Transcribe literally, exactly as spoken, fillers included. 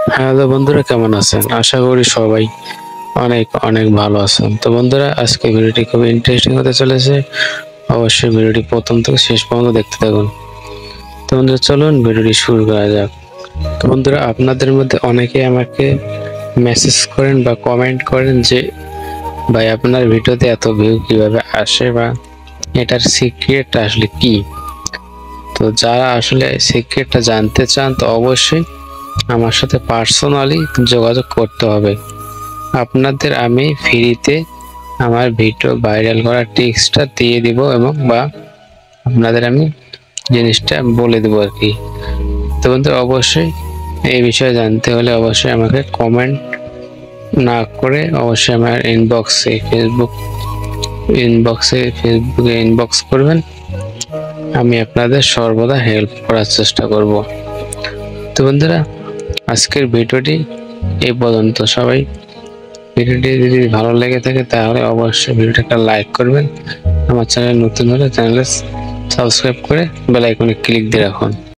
Hello বন্ধুরা, কেমন আছেন? আশা করি সবাই অনেক অনেক ভালো আছেন। তো বন্ধুরা, আজকে ভিডিওটি খুব ইন্টারেস্টিং হতে চলেছে। অবশ্যই ভিডিওটি প্রথম থেকে শেষ পর্যন্ত দেখতে থাকুন। তো বন্ধুরা, চলুন ভিডিওটি শুরু করা যাক। তো বন্ধুরা, আপনাদের মধ্যে অনেকেই আমাকে মেসেজ করেন বা কমেন্ট করেন যে ভাই, আপনার ভিডিওতে এত ভিউ কিভাবে আসে বা এটার সিক্রেটটা আসলে কি। তো যারা আসলে সিক্রেটটা জানতে চান, তো অবশ্যই আমার সাথে পার্সোনালি যোগাযোগ করতে হবে। আপনাদের আমি ফ্রিতে আমার ভিডিও ভাইরাল করার টিপসটা দিয়ে দিব এবং বা আপনাদের আমি জিনিসটা বলে দেবো আর কি। তো বন্ধুরা, অবশ্যই এই বিষয়ে জানতে হলে অবশ্যই আমাকে কমেন্ট না করে অবশ্যই আমার ইনবক্সে ফেসবুক ইনবক্সে ফেসবুকে ইনবক্স করবেন। আমি আপনাদের সর্বদা হেল্প করার চেষ্টা করব। তো বন্ধুরা, আজকের ভিডিওটি এই পর্যন্ত। সবাই ভিডিওটি যদি ভালো লেগে থাকে তাহলে অবশ্যই ভিডিওটাকে লাইক করবেন। আমার চ্যানেল নতুন হলে চ্যানেলে সাবস্ক্রাইব করে বেল আইকনে ক্লিক দিয়ে রাখুন।